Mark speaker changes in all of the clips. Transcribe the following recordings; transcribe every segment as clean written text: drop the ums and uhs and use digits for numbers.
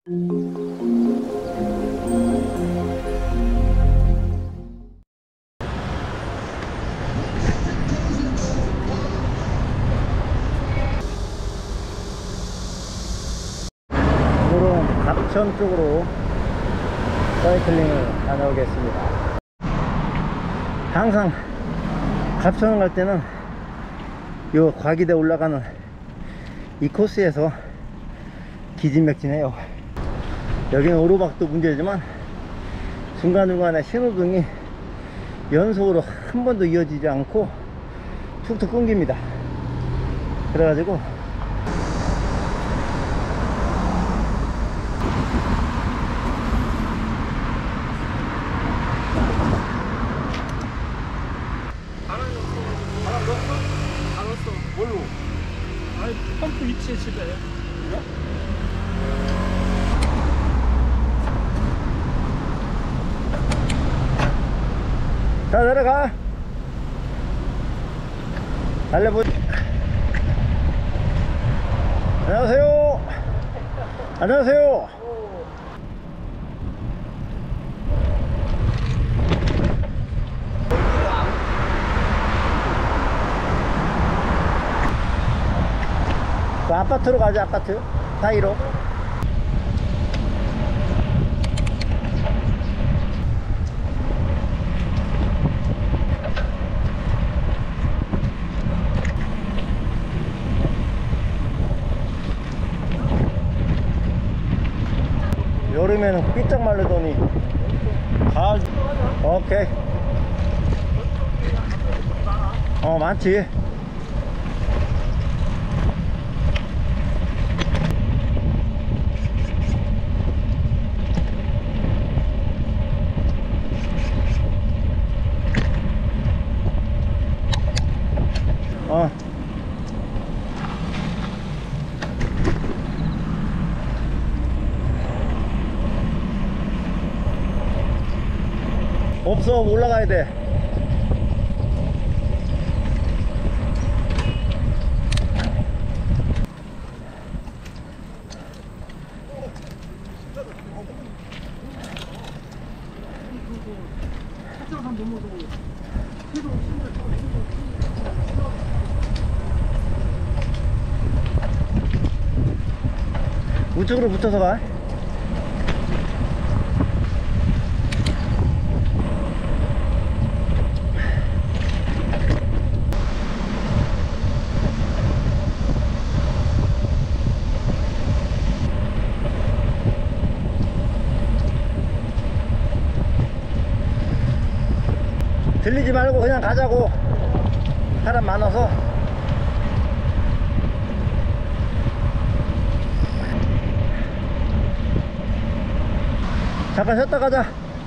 Speaker 1: 오늘은 갑천 쪽으로 사이클링을 다녀오겠습니다. 항상 갑천을 갈 때는 요 과기대 올라가는 이 코스에서 기진맥진해요. 여기는 오르막도 문제지만 중간중간에 신호등이 연속으로 한 번도 이어지지 않고 툭툭 끊깁니다. 그래가지고
Speaker 2: 뭘로? 아니 펌프 위치에 집에. 그래?
Speaker 1: 자, 내려가. 달려보자. 안녕하세요. 안녕하세요. 그 아파트로 가자. 아파트 사이로. 여름에는 삐쩍 마르더니 가을. 오케이. 많지. 없어. 올라가야 돼. 우측으로 붙어서 가. 들리지 말고 그냥 가자고. 사람 많아서. 잠깐 쉬었다 가자.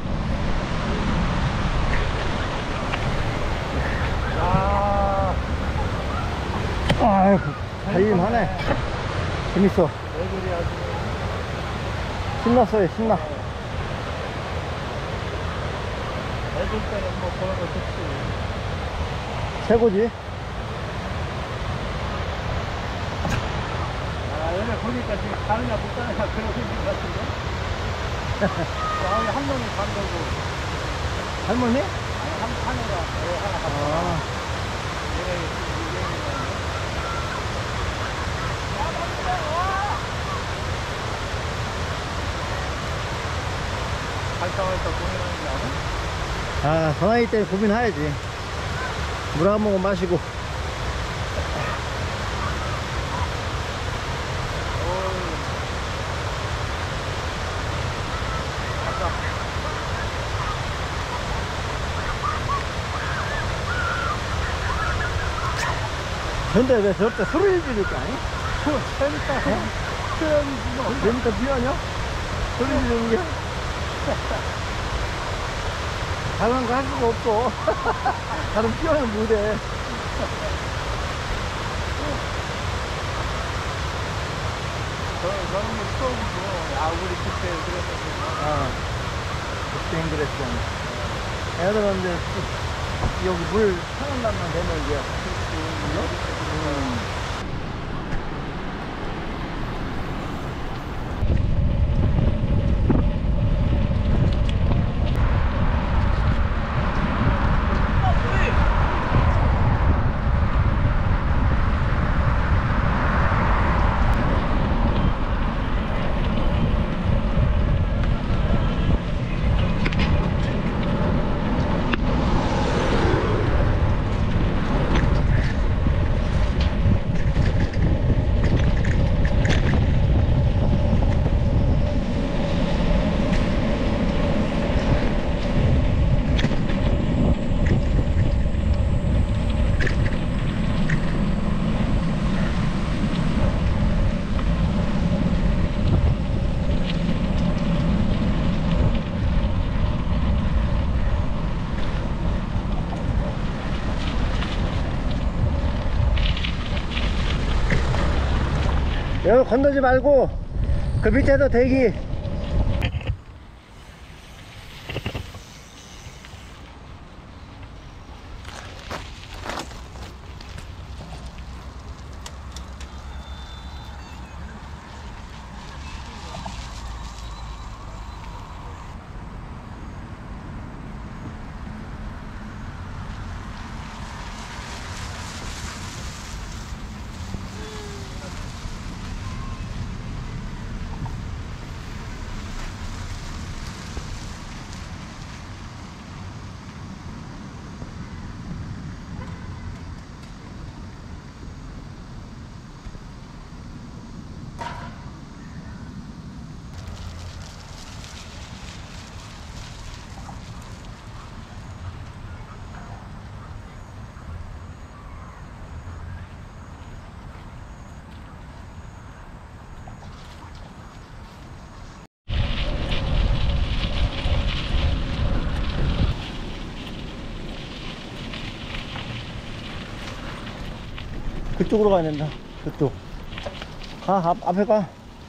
Speaker 1: 아이고, 달림하네. 재밌어. 신났어요. 신나.
Speaker 2: 애들 때는 뭐 그런 거 좋지.
Speaker 1: 최고지.
Speaker 2: 얘네 보니까 지금 가느냐 못 가느냐 그런 생각 같은데? 한 명이 간 거고.
Speaker 1: 할머니?
Speaker 2: 아니, 하나가, 하나 갔다. 얘가 이게 활성화해서 고민하는 게 아니야?
Speaker 1: 전화기 때문에 고민해야지. 물 한 모금 마시고. 근데 왜 저때 소리를 지를까?
Speaker 2: 재밌다. 표현이지 뭐.
Speaker 1: 재밌다 표현이요? 소리 지르는 게? 다른 거 할 수가 없어. 다른 표현은 못해.
Speaker 2: 저는 뭐 처음이고, 우리 그때 그랬었구나.
Speaker 1: 그땐 그랬잖아. 애들은 이제 여기 물 차는 날만 되면 이제 여기 건너지 말고 그 밑에서 대기. 그쪽으로 가야 된다. 그쪽. 앞에 가.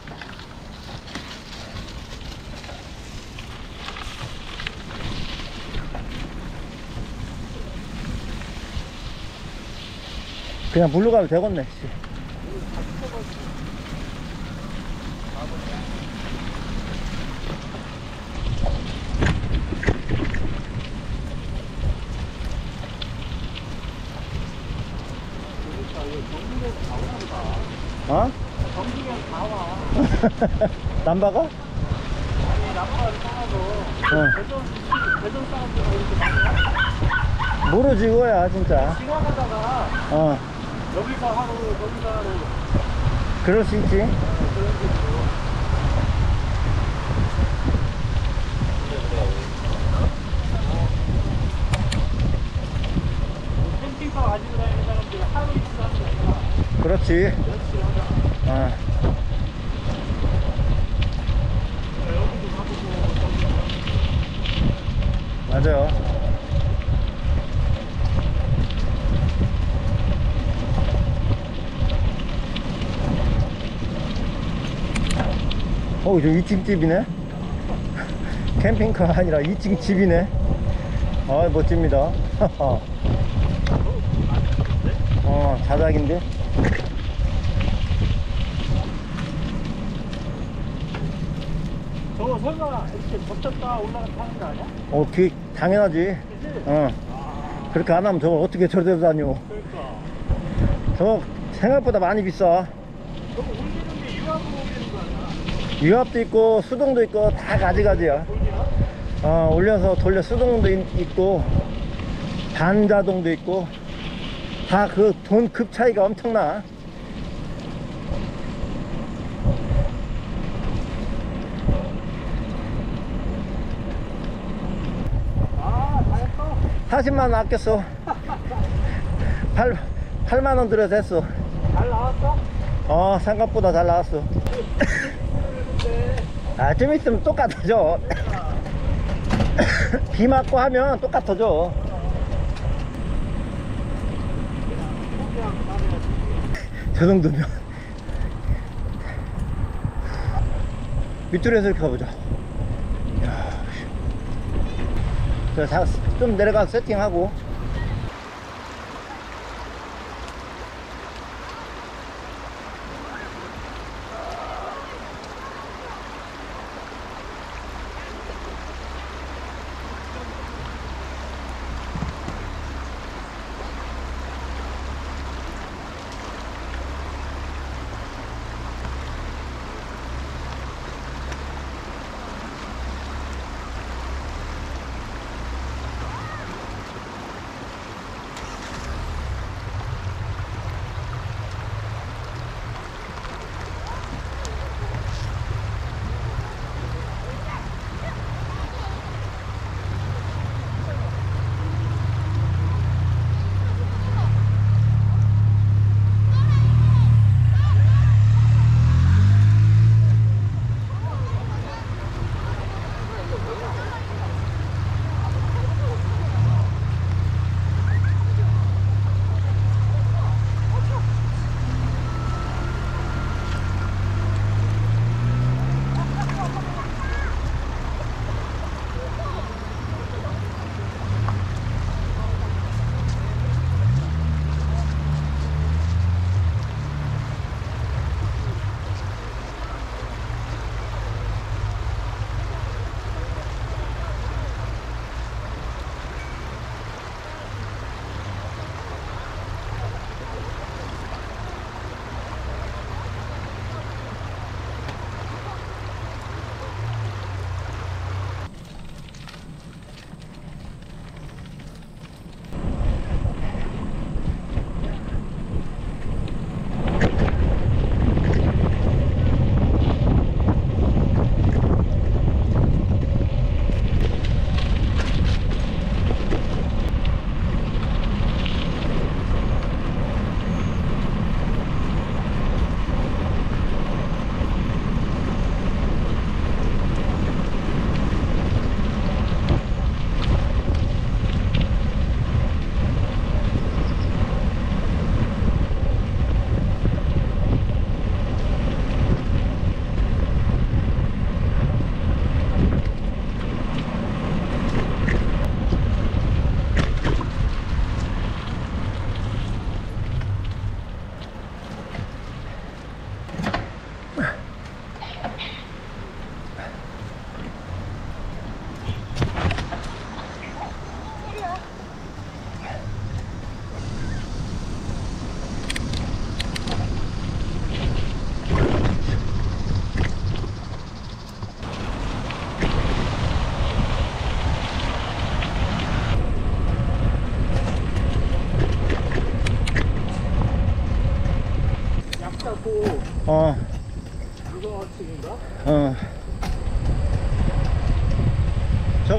Speaker 1: 그냥 물로 가면 되겠네. 씨. 어?
Speaker 2: 정수경 다 와.
Speaker 1: 남바가?
Speaker 2: 아니, 남바를 떠나도 대전 사람들이 이렇게 많이 와.
Speaker 1: 모르지, 그거야, 진짜.
Speaker 2: 지나가다가 여기서 하고 저기서 하고
Speaker 1: 그럴 수 있지.
Speaker 2: 그런 식으로. 캠핑카 가지고 다니는 사람들이 하루 이틀 하는 게 아니라
Speaker 1: 그렇지.
Speaker 2: 며칠 하다. 여기도 가보고 저기도 가보고.
Speaker 1: 맞아요. 저 2층 집이네. 캠핑카 아니라 2층 집이네. 아, 멋집니다. 자작인데.
Speaker 2: 저거 설마 이렇게 덮쳤다 올라가서 하는 거 아니야?
Speaker 1: 당연하지.
Speaker 2: 그치?
Speaker 1: 그렇게 안 하면 저걸 어떻게 저대로 다녀.
Speaker 2: 그러니까.
Speaker 1: 저거 생각보다 많이 비싸.
Speaker 2: 저거 올리는 게 유압으로 올리는 거 아니야?
Speaker 1: 유압도 있고 수동도 있고 다 가지가지야.
Speaker 2: 올리나?
Speaker 1: 올려서 돌려 수동도 있고 반자동도 있고 다 그 돈 급 차이가 엄청나.
Speaker 2: 다 했어?
Speaker 1: 40만원 아꼈어. 8만원 들여서 했어.
Speaker 2: 잘 나왔어?
Speaker 1: 생각보다 잘 나왔어. 좀 있으면 똑같아져. 비 맞고 하면 똑같아져. 저 정도면. 밑으로 해서 이렇게 가보자. 좀 내려가서 세팅하고.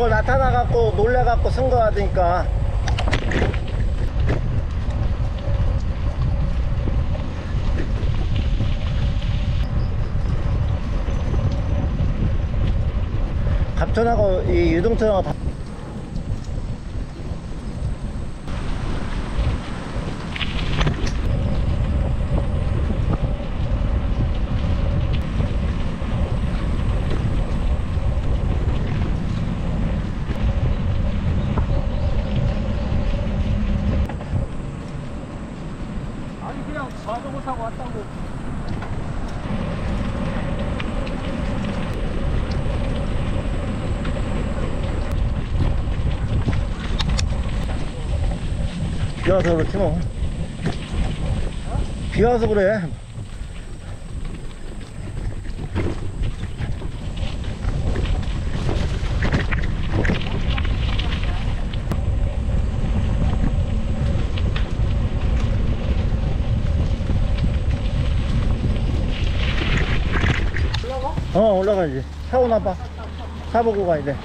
Speaker 1: 저걸 나타나갖고 놀래갖고 쓴 거 같으니까. 갑천하고 이 유동천하고 다
Speaker 2: 아니 그냥 자전거 타고 왔다고.
Speaker 1: 비 와서 그렇지 뭐. 비 와서 그래. 올라가야지. 차 오나 봐. 차 보고 가야 돼.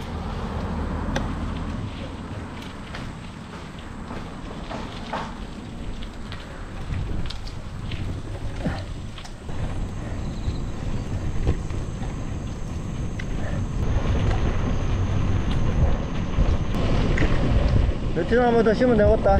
Speaker 1: 베트남을 더 심으면 되겠다.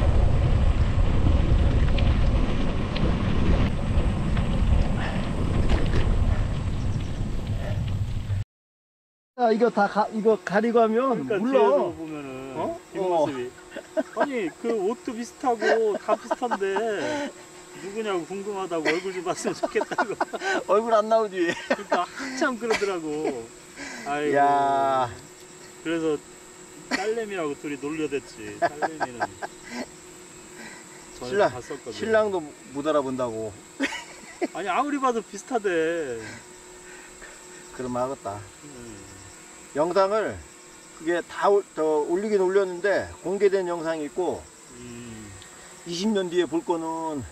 Speaker 1: 이거 다 이거 가리고 하면
Speaker 2: 그러니까
Speaker 1: 물러.
Speaker 2: 뒤에서 보면은 뒷모습이 아니 그 옷도 비슷하고 다 비슷한데 누구냐고 궁금하다고 얼굴 좀 봤으면 좋겠다고.
Speaker 1: 얼굴 안 나오지.
Speaker 2: 그러니까 한참 그러더라고. 아이고.
Speaker 1: 야.
Speaker 2: 그래서 딸내미하고 둘이 놀려댔지. 딸내미는 전에
Speaker 1: 신랑,
Speaker 2: 봤었거든.
Speaker 1: 신랑도 못 알아본다고.
Speaker 2: 아니 아무리 봐도 비슷하대.
Speaker 1: 그럼 하겠다. 영상을 그게 다 올리긴 올렸는데 공개된 영상이 있고 20년 뒤에 볼 거는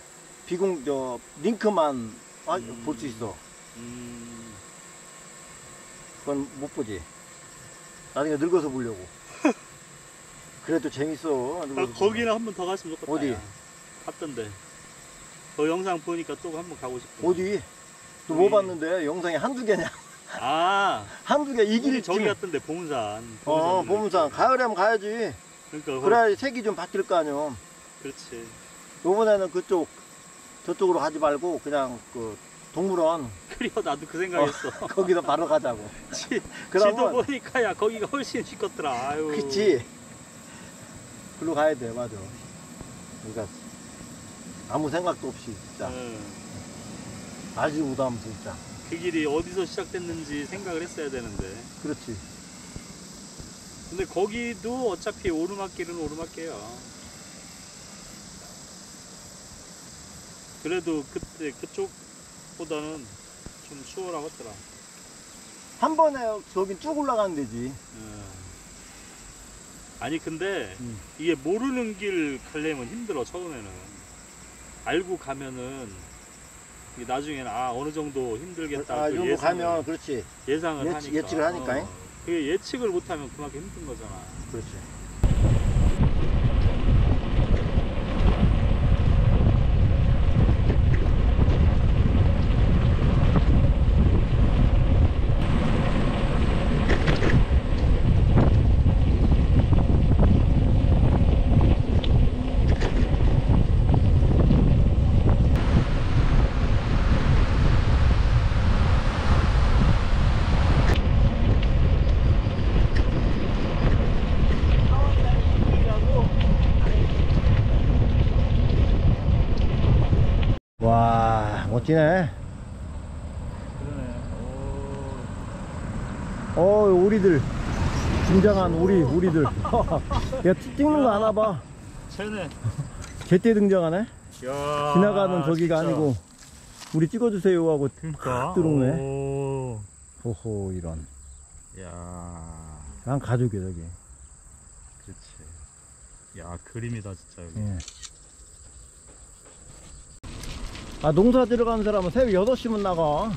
Speaker 1: 링크만 볼 수 있어. 그건 못 보지. 나중에 늙어서 보려고. 그래도 재밌어.
Speaker 2: 나 거기는 한 번 더 갔으면 좋겠다.
Speaker 1: 어디?
Speaker 2: 야. 갔던데. 그 영상 보니까 또 한 번 가고 싶어.
Speaker 1: 어디? 또 뭐 봤는데 영상이 한두 개냐?
Speaker 2: 아,
Speaker 1: 한두 개 이길
Speaker 2: 저기 갔던데 봉산.
Speaker 1: 보문산 가을에면 가야지.
Speaker 2: 그러니까
Speaker 1: 그래야 색이 좀 바뀔 거 아니야.
Speaker 2: 그렇지.
Speaker 1: 요번에는 저쪽으로 가지 말고 그냥 그 동물원
Speaker 2: 그래 나도 그 생각했어.
Speaker 1: 거기서 바로 가자고.
Speaker 2: 지도
Speaker 1: 그러면
Speaker 2: 보니까 야 거기가 훨씬 시끄럽더라. 아유.
Speaker 1: 그치. 글로 가야 돼. 맞아. 그러니까 아무 생각도 없이 진짜 알지 못하면 진짜.
Speaker 2: 그 길이 어디서 시작됐는지 생각을 했어야 되는데.
Speaker 1: 그렇지.
Speaker 2: 근데 거기도 어차피 오르막길은 오르막길이야. 그래도 그때 그쪽보다는 좀 수월하겠더라.
Speaker 1: 한 번에 저기 쭉 올라가면 되지.
Speaker 2: 아니 근데 이게 모르는 길 가려면 힘들어. 처음에는 알고 가면은 이게 나중에는 어느 정도 힘들겠다.
Speaker 1: 이 정도 가면 그렇지.
Speaker 2: 예상을 하니까.
Speaker 1: 예측을 하니까.
Speaker 2: 그게 예측을 못하면 그만큼 힘든 거잖아.
Speaker 1: 그렇지. 와, 멋지네.
Speaker 2: 그러네.
Speaker 1: 오리들. 등장한 오리들. 야, 찍는 거 아나 봐.
Speaker 2: 쟤네.
Speaker 1: 제때 등장하네?
Speaker 2: 야,
Speaker 1: 지나가는 저기가
Speaker 2: 진짜.
Speaker 1: 아니고, 우리 찍어주세요 하고
Speaker 2: 그러니까.
Speaker 1: 탁 들어오네.
Speaker 2: 오.
Speaker 1: 호호, 이런.
Speaker 2: 야.
Speaker 1: 난 가족이야, 저기.
Speaker 2: 그렇지. 야, 그림이다, 진짜, 여기.
Speaker 1: 예. 농사 들어가는 사람은 새벽 8시면 나가.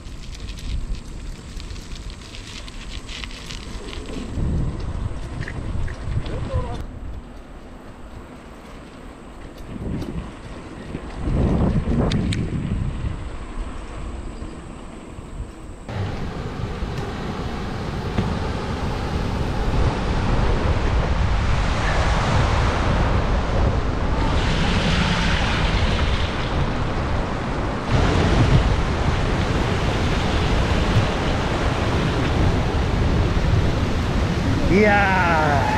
Speaker 1: 이야.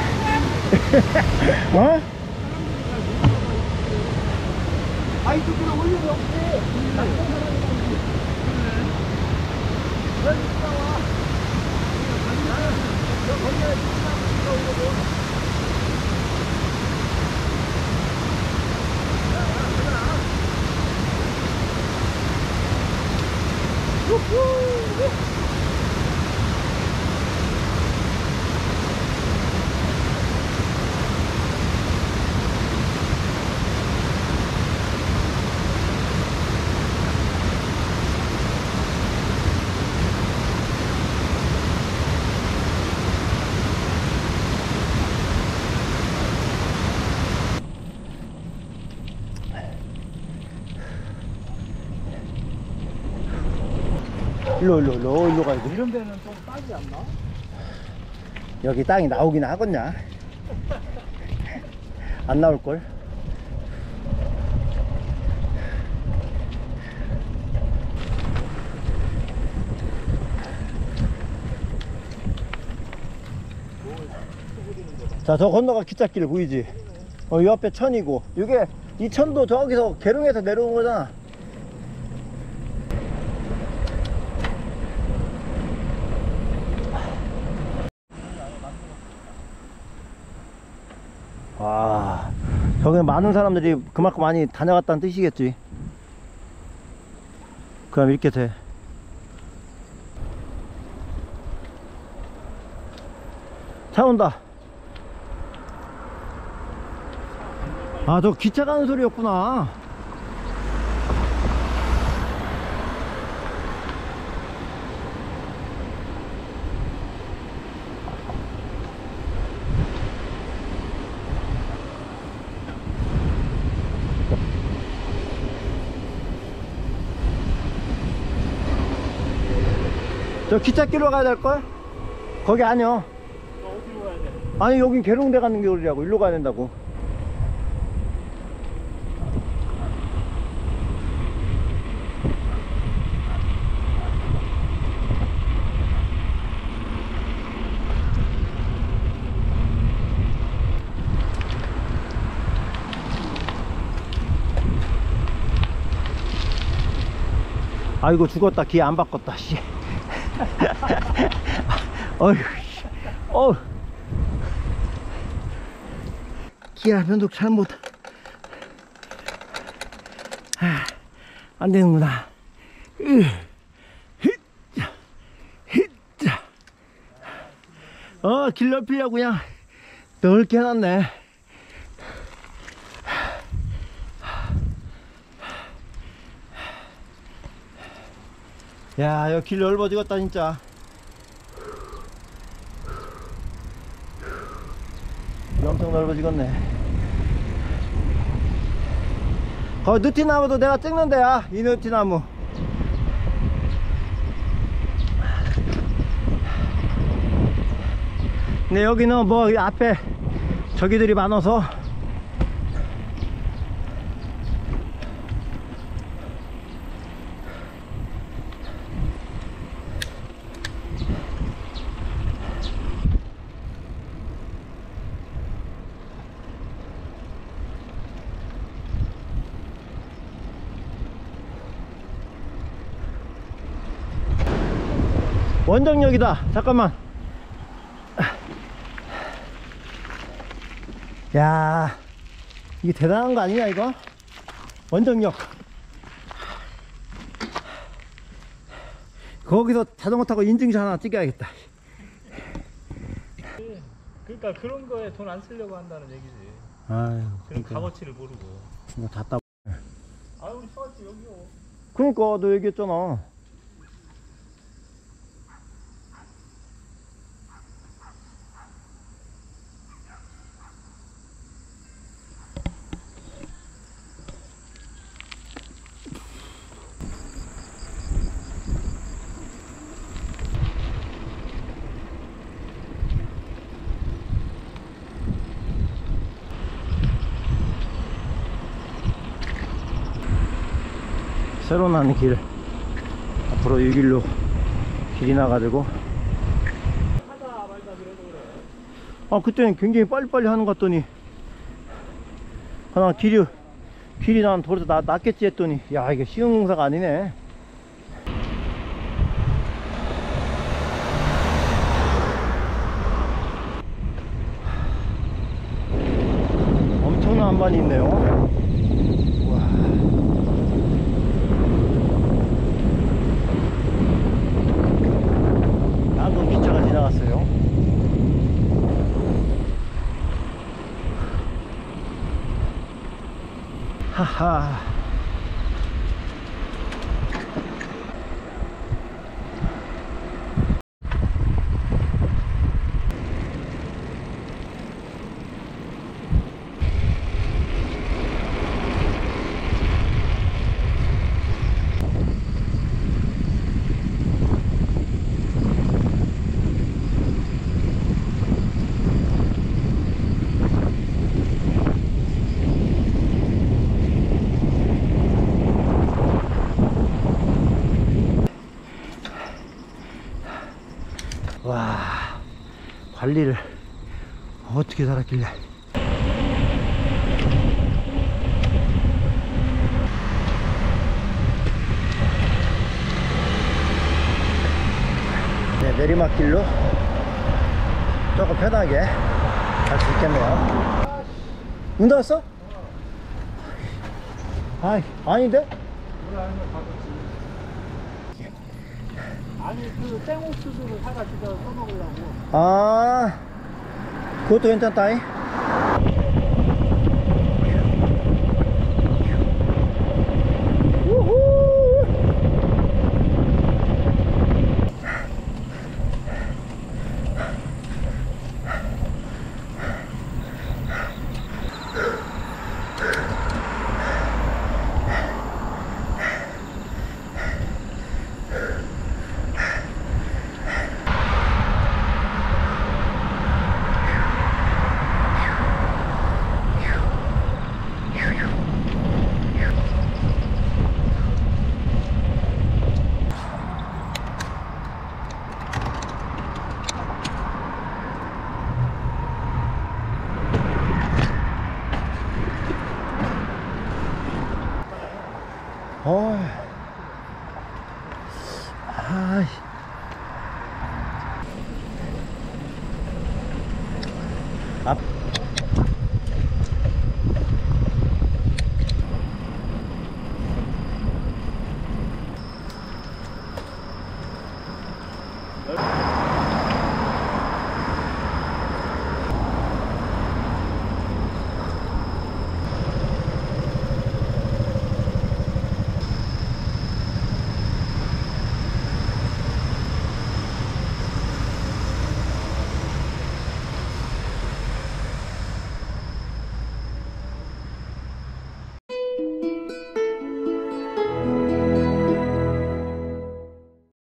Speaker 1: 어? 아이 그거 올려도 없지. 일로 가야 돼.
Speaker 3: 이런 데는 좀 따지 않나?
Speaker 1: 여기 땅이 나오긴 하겠냐? 안 나올걸? 자, 저 건너가 기찻길 보이지? 이 앞에 천이고, 이게 이 천도 저기서 계룡에서 내려온 거잖아. 와, 저기 많은 사람들이 그만큼 많이 다녀갔다는 뜻이겠지. 그럼 이렇게 돼. 차 온다. 아, 저 기차 가는 소리였구나. 저 기찻길로 가야 될걸? 거기 아니야.
Speaker 2: 어디로 가야 돼?
Speaker 1: 아니, 여긴 계룡대 가는 길이라고. 일로 가야 된다고. 아이고, 죽었다. 기 안 바꿨다, 씨. 어휴, 기아 변속 잘못. 안 되는구나. 길 넓히려고 그냥 넓게 해놨네. 야, 여기 길 넓어지겠다 진짜. 엄청 넓어지겠네. 거기 느티나무도 내가 찍는 데야. 이 느티나무. 근데 여기는 뭐 앞에 저기들이 많아서 원정역이다. 잠깐만. 야, 이게 대단한 거 아니냐 이거? 원정역. 거기서 자전거 타고 인증샷 하나 찍어야겠다.
Speaker 2: 그러니까 그런 거에 돈 안 쓰려고 한다는 얘기지.
Speaker 1: 아유,
Speaker 2: 그런 값어치를 모르고.
Speaker 1: 이거 다 따.
Speaker 2: 아, 우리 처갓집 여기요.
Speaker 1: 그러니까 너 얘기했잖아. 새로 나는 길, 앞으로 이 길로 길이 나가지고.
Speaker 2: 하다 말다 그래도 그래.
Speaker 1: 아, 그때는 굉장히 빨리빨리 하는 것 같더니, 하나 길이 난 도로에서 낫겠지 했더니, 야, 이게 쉬운 공사가 아니네. 엄청난 한반이 있네요. 우와. 방금 기차가 지나갔어요. 하하. 와, 관리를 어떻게 살았길래. 네, 내리막길로 조금 편하게 갈 수 있겠네요. 문 닫았어? 아이, 아닌데?
Speaker 3: 아니 그 생옥수수를 사가지고 써먹으려고.
Speaker 1: 아, 그것도 괜찮다잉. 우후. 아이. 앞